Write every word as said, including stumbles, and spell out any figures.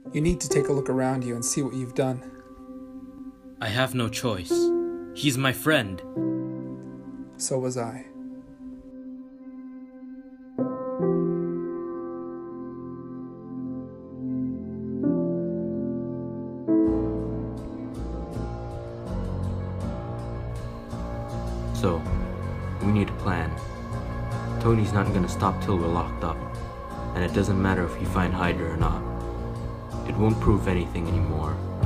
You need to take a look around you and see what you've done. I have no choice. He's my friend. So was I. So, we need a plan. Tony's not gonna stop till we're locked up, and it doesn't matter if you find Hydra or not. It won't prove anything anymore.